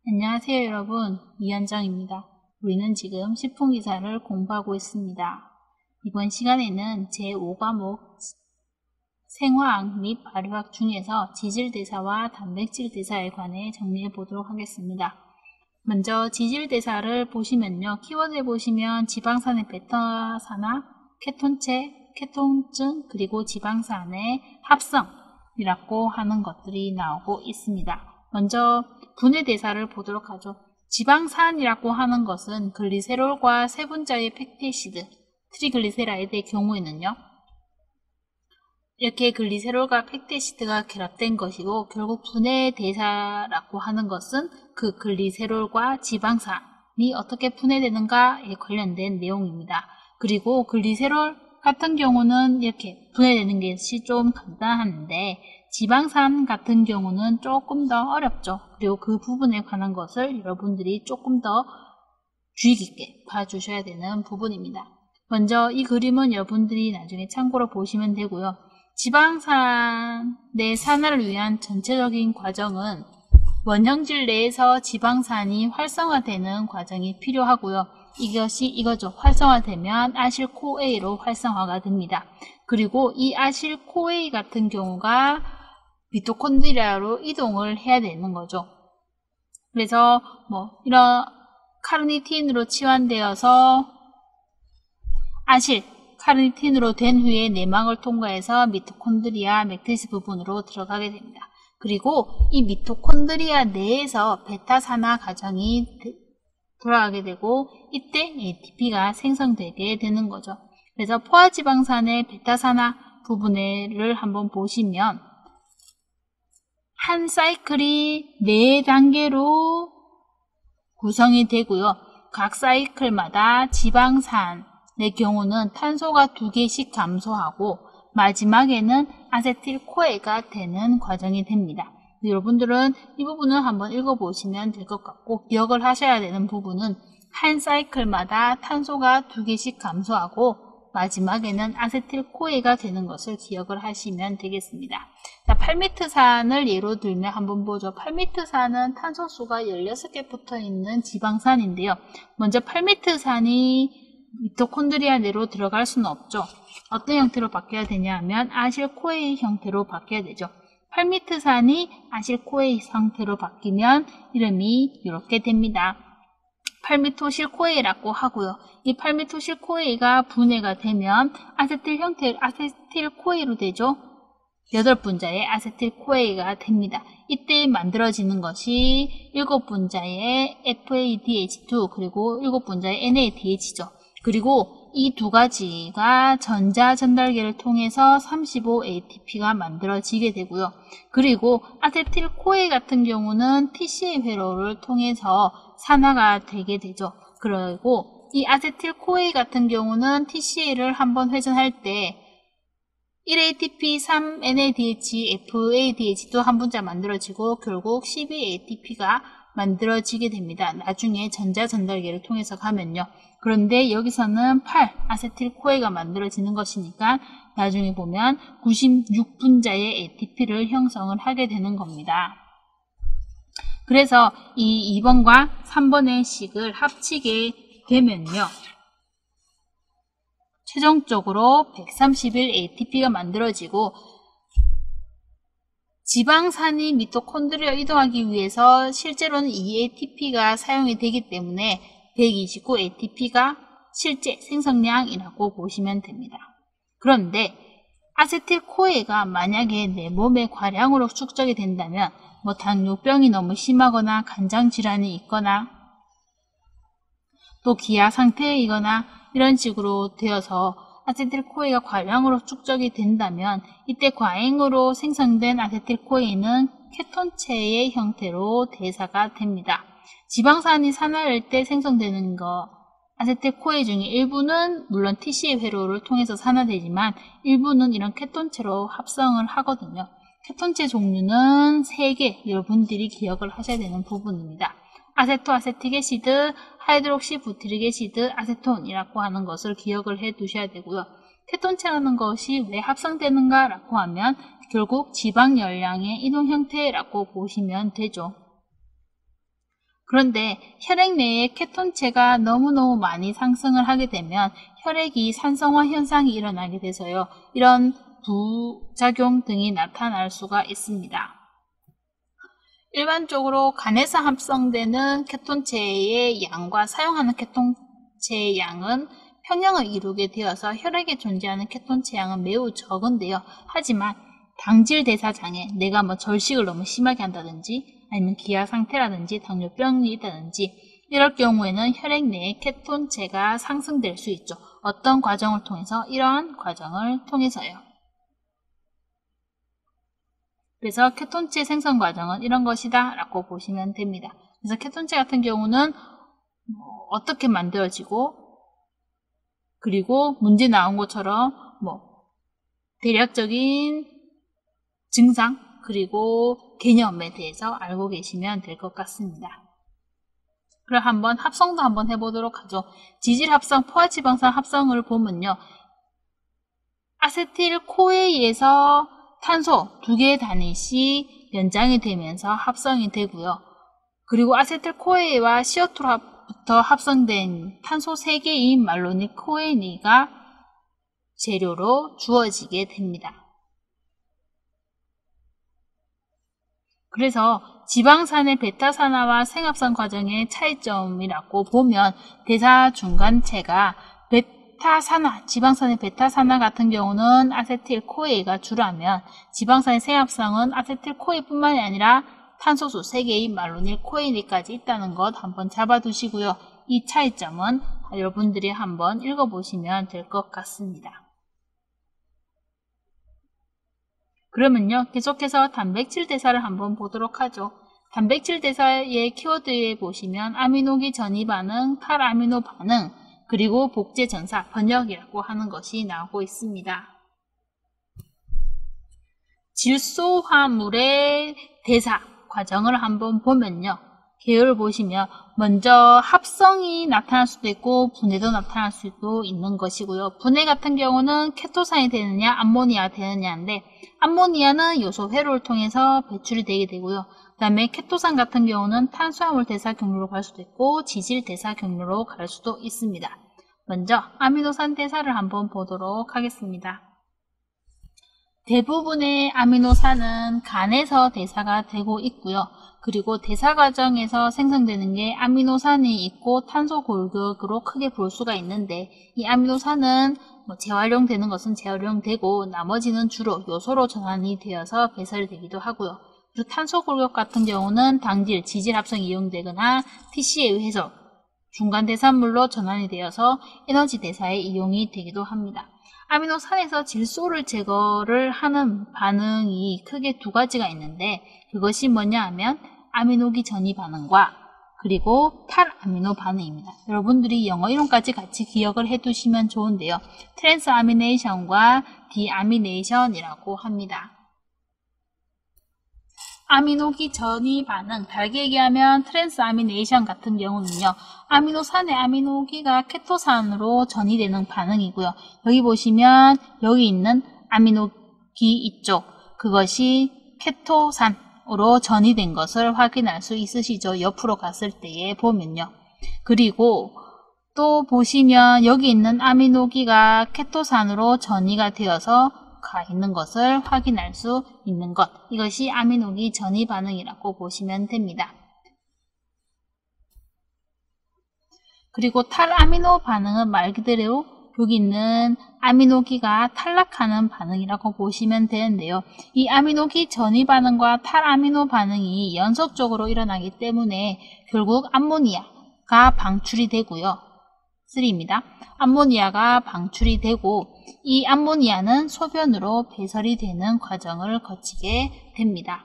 안녕하세요 여러분, 이현정입니다. 우리는 지금 식품기사를 공부하고 있습니다. 이번 시간에는 제5과목 생화학 및 발효학 중에서 지질대사와 단백질대사에 관해 정리해 보도록 하겠습니다. 먼저 지질대사를 보시면요. 키워드에 보시면 지방산의 베타산화, 케톤체, 케톤증, 그리고 지방산의 합성이라고 하는 것들이 나오고 있습니다. 먼저 분해대사를 보도록 하죠. 지방산이라고 하는 것은 글리세롤과 세 분자의 팩티시드, 트리글리세라이드의 경우에는요. 이렇게 글리세롤과 팩티시드가 결합된 것이고 결국 분해대사라고 하는 것은 그 글리세롤과 지방산이 어떻게 분해되는가에 관련된 내용입니다. 그리고 글리세롤 같은 경우는 이렇게 분해되는 것이 좀 간단한데 지방산 같은 경우는 조금 더 어렵죠. 그리고 그 부분에 관한 것을 여러분들이 조금 더 주의 깊게 봐주셔야 되는 부분입니다. 먼저 이 그림은 여러분들이 나중에 참고로 보시면 되고요. 지방산의 산화를 위한 전체적인 과정은 원형질 내에서 지방산이 활성화되는 과정이 필요하고요. 이것이 이거죠. 활성화되면 아실코A로 활성화가 됩니다. 그리고 이 아실코A 같은 경우가 미토콘드리아로 이동을 해야 되는 거죠. 그래서 이런 카르니틴으로 치환되어서 카르니틴으로 된 후에 내막을 통과해서 미토콘드리아 매트리스 부분으로 들어가게 됩니다. 그리고 이 미토콘드리아 내에서 베타산화 과정이 돌아가게 되고 이때 ATP가 생성되게 되는 거죠. 그래서 포화지방산의 베타산화 부분을 한번 보시면 한 사이클이 4단계로 구성이 되고요. 각 사이클마다 지방산의 경우는 탄소가 2개씩 감소하고 마지막에는 아세틸코에가 되는 과정이 됩니다. 여러분들은 이 부분을 한번 읽어보시면 될 것 같고 기억을 하셔야 되는 부분은 한 사이클마다 탄소가 2개씩 감소하고 마지막에는 아세틸코에가 되는 것을 기억을 하시면 되겠습니다. 자, 팔미트산을 예로 들면 한번 보죠. 팔미트산은 탄소수가 16개 붙어있는 지방산인데요. 먼저 팔미트산이 미토콘드리아 내로 들어갈 수는 없죠. 어떤 형태로 바뀌어야 되냐 하면 아실코에 형태로 바뀌어야 되죠. 팔미트산이 아실코에 형태로 바뀌면 이름이 이렇게 됩니다. 팔미토실코에라고 하고요. 이 팔미토실코에가 분해가 되면 아세틸코에로 되죠. 8분자의 아세틸코에가 됩니다. 이때 만들어지는 것이 7분자의 FADH2 그리고 7분자의 NADH죠. 그리고 이 두 가지가 전자전달계를 통해서 35ATP가 만들어지게 되고요. 그리고 아세틸코에 같은 경우는 TCA 회로를 통해서 산화가 되게 되죠. 그리고 이 아세틸코에 같은 경우는 TCA를 한번 회전할 때 1ATP, 3NADH, FADH도 한 분자 만들어지고 결국 12ATP가 만들어지게 됩니다. 나중에 전자전달계를 통해서 가면요. 그런데 여기서는 8아세틸코에가 만들어지는 것이니까 나중에 보면 96분자의 ATP를 형성을 하게 되는 겁니다. 그래서 이 2번과 3번의 식을 합치게 되면요. 최종적으로 131ATP가 만들어지고 지방산이 미토콘드리아 이동하기 위해서 실제로는 2ATP가 사용이 되기 때문에 129ATP가 실제 생성량이라고 보시면 됩니다. 그런데 아세틸코에가 만약에 내 몸에 과량으로 축적이 된다면 당뇨병이 너무 심하거나 간장질환이 있거나 또 기아 상태이거나 이런 식으로 되어서 아세틸코에가 과량으로 축적이 된다면 이때 과잉으로 생성된 아세틸코에는 케톤체의 형태로 대사가 됩니다. 지방산이 산화할 때 생성되는 아세틸코에 중에 일부는 물론 TCA 회로를 통해서 산화되지만 일부는 이런 케톤체로 합성을 하거든요. 케톤체 종류는 3개 여러분들이 기억을 하셔야 되는 부분입니다. 아세토아세틱애시드, 하이드록시부티릭애시드, 아세톤이라고 하는 것을 기억을 해 두셔야 되고요. 케톤체라는 것이 왜 합성되는가 라고 하면 결국 지방 열량의 이동 형태라고 보시면 되죠. 그런데 혈액 내에 케톤체가 너무너무 많이 상승을 하게 되면 혈액이 산성화 현상이 일어나게 돼서요. 이런 부작용 등이 나타날 수가 있습니다. 일반적으로 간에서 합성되는 케톤체의 양과 사용하는 케톤체의 양은 평형을 이루게 되어서 혈액에 존재하는 케톤체 양은 매우 적은데요. 하지만 당질 대사장애, 내가 절식을 너무 심하게 한다든지 아니면 기아 상태라든지 당뇨병이 있다든지 이럴 경우에는 혈액 내에 케톤체가 상승될 수 있죠. 어떤 과정을 통해서? 이러한 과정을 통해서요. 그래서 케톤체 생성 과정은 이런 것이다 라고 보시면 됩니다. 그래서 케톤체 같은 경우는 어떻게 만들어지고 그리고 문제 나온 것처럼 대략적인 증상 그리고 개념에 대해서 알고 계시면 될 것 같습니다. 그럼 한번 합성도 한번 해보도록 하죠. 지질합성, 포화지방산 합성을 보면요. 아세틸코에에서 탄소 2개의 단위씩 연장이 되면서 합성이 되고요. 그리고 아세틸코에와 CO2부터 합성된 탄소 3개인 말로닐 코에니가 재료로 주어지게 됩니다. 그래서 지방산의 베타산화와 생합성 과정의 차이점이라고 보면 대사 중간체가 베타산화, 지방산의 베타산화 같은 경우는 아세틸코에가 주라면 지방산의 생합성은 아세틸코에뿐만이 아니라 탄소수 3개인 말로닐 코에니까지 있다는 것 한번 잡아두시고요. 이 차이점은 여러분들이 한번 읽어보시면 될 것 같습니다. 그러면요, 계속해서 단백질 대사를 한번 보도록 하죠. 단백질 대사의 키워드에 보시면 아미노기 전이 반응, 탈아미노 반응, 그리고 복제 전사, 번역이라고 하는 것이 나오고 있습니다. 질소화물의 대사 과정을 한번 보면요. 계열을 보시면 먼저 합성이 나타날 수도 있고 분해도 나타날 수도 있는 것이고요. 분해 같은 경우는 케토산이 되느냐 암모니아가 되느냐인데 암모니아는 요소 회로를 통해서 배출이 되게 되고요. 그 다음에 케토산 같은 경우는 탄수화물 대사 경로로 갈 수도 있고 지질 대사 경로로 갈 수도 있습니다. 먼저 아미노산 대사를 한번 보도록 하겠습니다. 대부분의 아미노산은 간에서 대사가 되고 있고요. 그리고 대사 과정에서 생성되는 게 아미노산이 있고 탄소 골격으로 크게 볼 수가 있는데 이 아미노산은 재활용되는 것은 재활용되고 나머지는 주로 요소로 전환이 되어서 배설이 되기도 하고요. 그리고 탄소 골격 같은 경우는 당질, 지질 합성이 이용되거나 TC에 의해서 중간 대사물로 전환이 되어서 에너지 대사에 이용이 되기도 합니다. 아미노산에서 질소를 제거를 하는 반응이 크게 2가지가 있는데 그것이 뭐냐 하면 아미노기 전이 반응과 그리고 탈아미노 반응입니다. 여러분들이 영어 이름까지 같이 기억을 해두시면 좋은데요. 트랜스아미네이션과 디아미네이션이라고 합니다. 아미노기 전이 반응, 다르게 얘기하면 트랜스아미네이션 같은 경우는요. 아미노산의 아미노기가 케토산으로 전이되는 반응이고요. 여기 보시면 여기 있는 아미노기 이쪽, 그것이 케토산으로 전이된 것을 확인할 수 있으시죠. 옆으로 갔을 때에 보면요. 그리고 또 보시면 여기 있는 아미노기가 케토산으로 전이가 되어서 가 있는 것을 확인할 수 있는 것, 이것이 아미노기 전이 반응이라고 보시면 됩니다. 그리고 탈아미노 반응은 말 그대로 여기 있는 아미노기가 탈락하는 반응이라고 보시면 되는데요. 이 아미노기 전이 반응과 탈아미노 반응이 연속적으로 일어나기 때문에 결국 암모니아가 방출이 되고요. 3입니다. 암모니아가 방출이 되고 이 암모니아는 소변으로 배설이 되는 과정을 거치게 됩니다.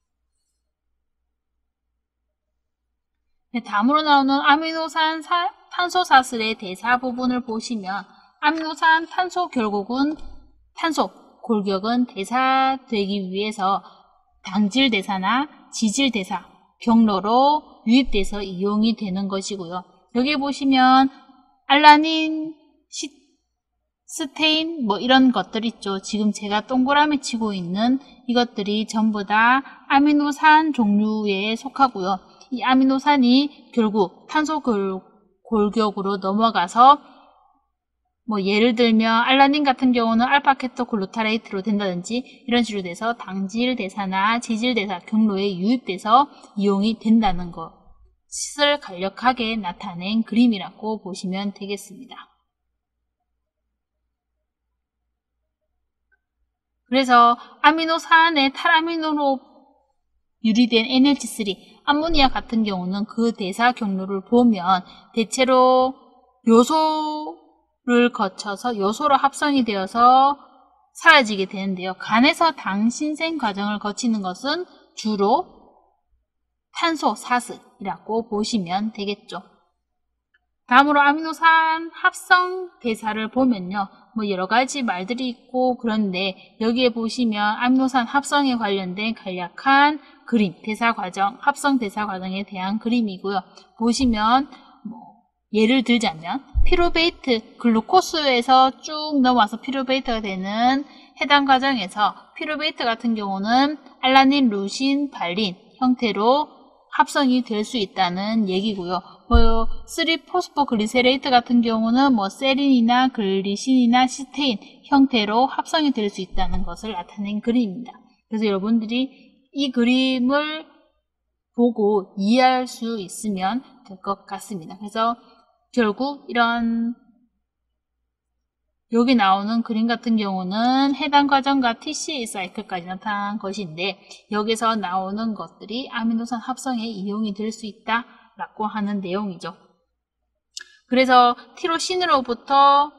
다음으로 나오는 아미노산 탄소사슬의 대사 부분을 보시면 아미노산 탄소 결국은 탄소 골격은 대사되기 위해서 당질 대사나 지질 대사 경로로 유입돼서 이용이 되는 것이고요. 여기 보시면 알라닌, 스테인 이런 것들 있죠. 지금 제가 동그라미 치고 있는 이것들이 전부 다 아미노산 종류에 속하고요. 이 아미노산이 결국 탄소 골격으로 넘어가서 뭐 예를 들면 알라닌 같은 경우는 알파케토글루타레이트로 된다든지 이런 식으로 돼서 당질 대사나 지질 대사 경로에 유입돼서 이용이 된다는 것을 간략하게 나타낸 그림이라고 보시면 되겠습니다. 그래서 아미노산의 탈아미노로 유리된 NH3, 암모니아 같은 경우는 그 대사 경로를 보면 대체로 요소를 거쳐서 요소로 합성이 되어서 사라지게 되는데요. 간에서 당 신생 과정을 거치는 것은 주로 탄소 사슬이라고 보시면 되겠죠. 다음으로 아미노산 합성 대사를 보면요. 뭐 여러 가지 말들이 있고 그런데 여기에 보시면 아미노산 합성에 관련된 간략한 그림, 대사 과정, 합성 대사 과정에 대한 그림이고요. 보시면 예를 들자면 피루베이트, 글루코스에서 쭉 넘어와서 피루베이트가 되는 해당 과정에서 피루베이트 같은 경우는 알라닌, 루신, 발린 형태로 합성이 될 수 있다는 얘기고요. 3-포스포글리세레이트 같은 경우는 세린이나 글리신이나 시스테인 형태로 합성이 될 수 있다는 것을 나타낸 그림입니다. 그래서 여러분들이 이 그림을 보고 이해할 수 있으면 될 것 같습니다. 그래서 결국 이런 여기 나오는 그림 같은 경우는 해당 과정과 TCA 사이클까지 나타난 것인데 여기서 나오는 것들이 아미노산 합성에 이용이 될 수 있다라고 하는 내용이죠. 그래서 티로신으로부터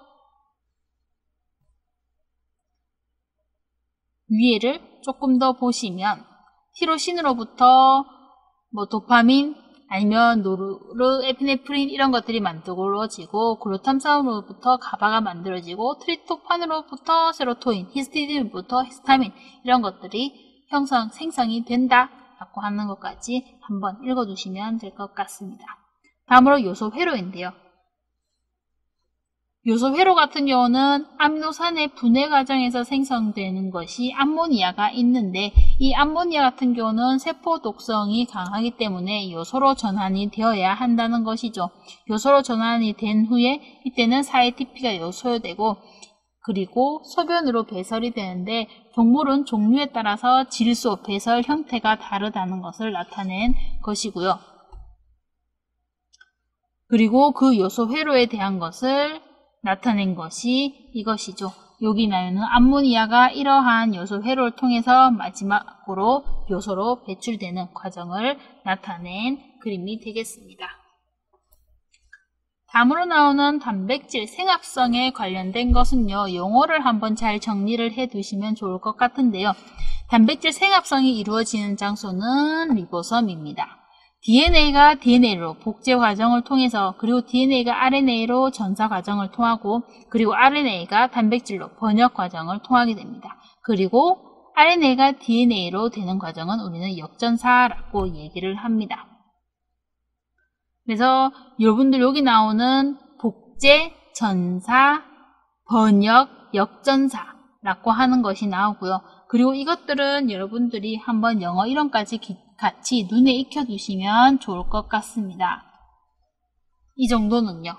위에를 조금 더 보시면 티로신으로부터 도파민 아니면 노르에피네프린 이런 것들이 만들어지고 글루탐산으로부터 가바가 만들어지고 트립토판으로부터 세로토닌, 히스티딘으로부터 히스타민 이런 것들이 생성이 된다라고 하는 것까지 한번 읽어주시면 될 것 같습니다. 다음으로 요소 회로인데요. 요소 회로 같은 경우는 아미노산의 분해 과정에서 생성되는 것이 암모니아가 있는데 이 암모니아 같은 경우는 세포 독성이 강하기 때문에 요소로 전환이 되어야 한다는 것이죠. 요소로 전환이 된 후에 이때는 4ATP가 요소되고 그리고 소변으로 배설이 되는데 동물은 종류에 따라서 질소, 배설 형태가 다르다는 것을 나타낸 것이고요. 그리고 그 요소 회로에 대한 것을 나타낸 것이 이것이죠. 여기 나오는 암모니아가 이러한 요소 회로를 통해서 마지막으로 요소로 배출되는 과정을 나타낸 그림이 되겠습니다. 다음으로 나오는 단백질 생합성에 관련된 것은요. 용어를 한번 잘 정리를 해 두시면 좋을 것 같은데요. 단백질 생합성이 이루어지는 장소는 리보섬입니다. DNA가 DNA로 복제 과정을 통해서 그리고 DNA가 RNA로 전사 과정을 통하고 그리고 RNA가 단백질로 번역 과정을 통하게 됩니다. 그리고 RNA가 DNA로 되는 과정은 우리는 역전사라고 얘기를 합니다. 그래서 여러분들 여기 나오는 복제, 전사, 번역, 역전사라고 하는 것이 나오고요. 그리고 이것들은 여러분들이 한번 영어 이론까지 같이 눈에 익혀두시면 좋을 것 같습니다. 이 정도는요.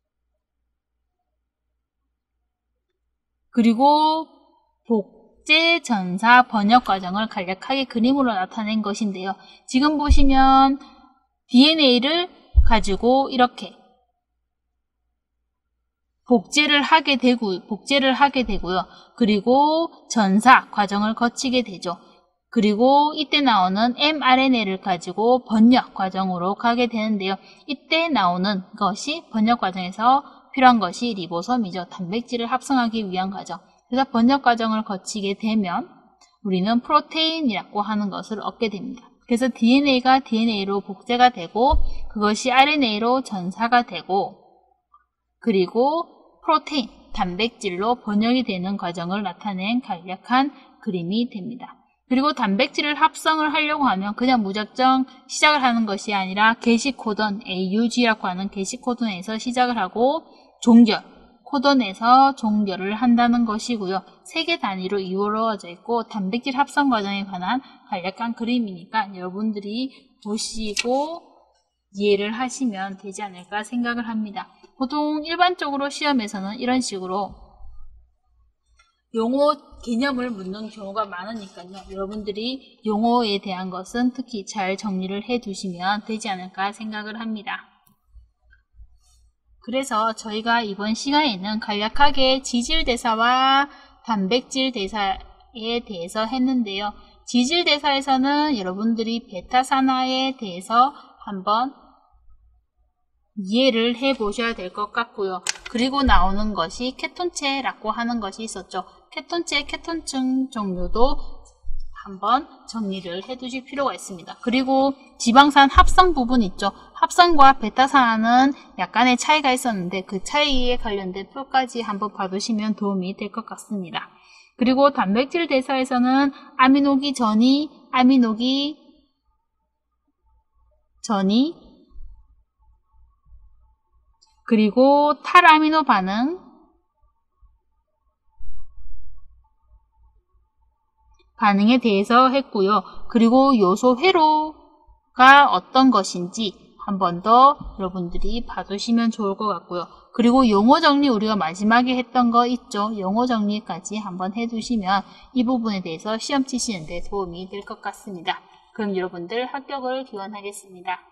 그리고 복제, 전사, 번역 과정을 간략하게 그림으로 나타낸 것인데요. 지금 보시면 DNA를 가지고 이렇게 복제를 하게 되고요. 그리고 전사 과정을 거치게 되죠. 그리고 이때 나오는 mRNA를 가지고 번역 과정으로 가게 되는데요. 이때 나오는 것이 번역 과정에서 필요한 것이 리보섬이죠. 단백질을 합성하기 위한 과정. 그래서 번역 과정을 거치게 되면 우리는 프로테인이라고 하는 것을 얻게 됩니다. 그래서 DNA가 DNA로 복제가 되고 그것이 RNA로 전사가 되고 그리고 프로테인, 단백질로 번역이 되는 과정을 나타낸 간략한 그림이 됩니다. 그리고 단백질을 합성을 하려고 하면 그냥 무작정 시작을 하는 것이 아니라 게시 코던, AUG라고 하는 게시 코던에서 시작을 하고 종결, 코던에서 종결을 한다는 것이고요. 3개 단위로 이루어져 있고 단백질 합성 과정에 관한 간략한 그림이니까 여러분들이 보시고 이해를 하시면 되지 않을까 생각을 합니다. 보통 일반적으로 시험에서는 이런 식으로 용어 개념을 묻는 경우가 많으니까요. 여러분들이 용어에 대한 것은 특히 잘 정리를 해 두시면 되지 않을까 생각을 합니다. 그래서 저희가 이번 시간에는 간략하게 지질대사와 단백질대사에 대해서 했는데요. 지질대사에서는 여러분들이 베타산화에 대해서 한번 이해를 해 보셔야 될 것 같고요. 그리고 나오는 것이 케톤체라고 하는 것이 있었죠. 케톤체, 케톤층 종류도 한번 정리를 해 두실 필요가 있습니다. 그리고 지방산 합성 부분 있죠. 합성과 베타산화는 약간의 차이가 있었는데 그 차이에 관련된 표까지 한번 봐두시면 도움이 될 것 같습니다. 그리고 단백질 대사에서는 아미노기 전이, 아미노기 전이, 그리고 탈아미노 반응에 대해서 했고요. 그리고 요소 회로가 어떤 것인지 한 번 더 여러분들이 봐두시면 좋을 것 같고요. 그리고 용어 정리 우리가 마지막에 했던 거 있죠. 용어 정리까지 한번 해두시면 이 부분에 대해서 시험 치시는데 도움이 될 것 같습니다. 그럼 여러분들 합격을 기원하겠습니다.